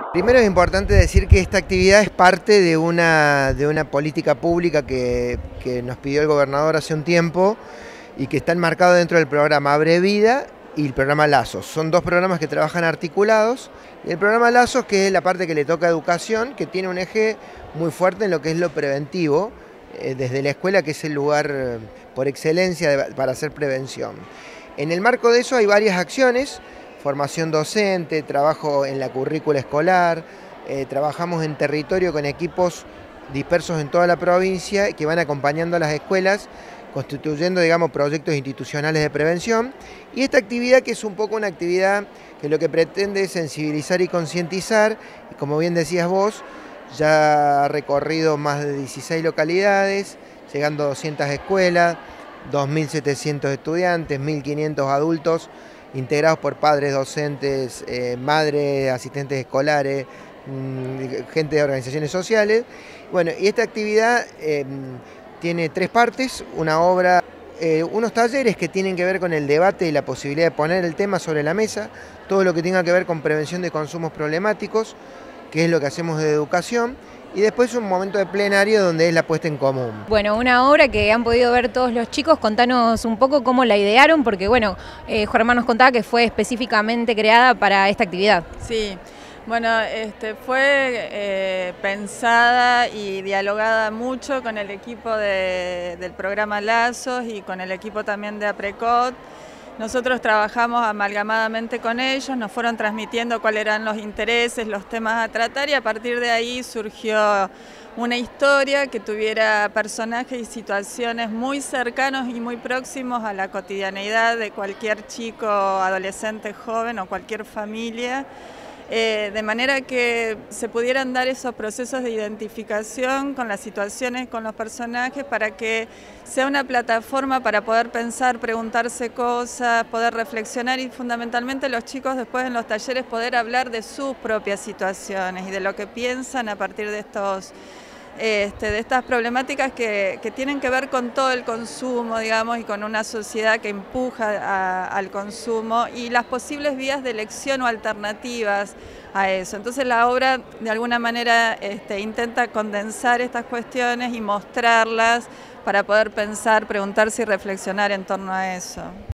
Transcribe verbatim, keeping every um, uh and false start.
Primero es importante decir que esta actividad es parte de una, de una política pública que, que nos pidió el gobernador hace un tiempo y que está enmarcado dentro del programa Abre Vida y el programa Lazos. Son dos programas que trabajan articulados. Y el programa Lazos, que es la parte que le toca a educación, que tiene un eje muy fuerte en lo que es lo preventivo, eh, desde la escuela, que es el lugar eh, por excelencia de, para hacer prevención. En el marco de eso hay varias acciones: formación docente, trabajo en la currícula escolar, eh, trabajamos en territorio con equipos dispersos en toda la provincia que van acompañando a las escuelas, constituyendo, digamos, proyectos institucionales de prevención. Y esta actividad, que es un poco una actividad que lo que pretende es sensibilizar y concientizar, y como bien decías vos, ya ha recorrido más de dieciséis localidades, llegando a doscientas escuelas, dos mil setecientos estudiantes, mil quinientos adultos, integrados por padres, docentes, eh, madres, asistentes escolares, mmm, gente de organizaciones sociales. Bueno, y esta actividad eh, tiene tres partes: una obra, eh, unos talleres que tienen que ver con el debate y la posibilidad de poner el tema sobre la mesa, todo lo que tenga que ver con prevención de consumos problemáticos, que es lo que hacemos de educación. Y después un momento de plenario donde es la puesta en común. Bueno, una obra que han podido ver todos los chicos. Contanos un poco cómo la idearon, porque bueno, eh, Germán nos contaba que fue específicamente creada para esta actividad. Sí, bueno, este, fue eh, pensada y dialogada mucho con el equipo de, del programa Lazos y con el equipo también de APRECOT. Nosotros trabajamos amalgamadamente con ellos, nos fueron transmitiendo cuáles eran los intereses, los temas a tratar, y a partir de ahí surgió una historia que tuviera personajes y situaciones muy cercanos y muy próximos a la cotidianeidad de cualquier chico, adolescente, joven o cualquier familia. Eh, de manera que se pudieran dar esos procesos de identificación con las situaciones, con los personajes, para que sea una plataforma para poder pensar, preguntarse cosas, poder reflexionar y fundamentalmente los chicos después en los talleres poder hablar de sus propias situaciones y de lo que piensan a partir de estos Este, de estas problemáticas que, que tienen que ver con todo el consumo, digamos, y con una sociedad que empuja a, al consumo y las posibles vías de elección o alternativas a eso. Entonces la obra de alguna manera este, intenta condensar estas cuestiones y mostrarlas para poder pensar, preguntarse y reflexionar en torno a eso.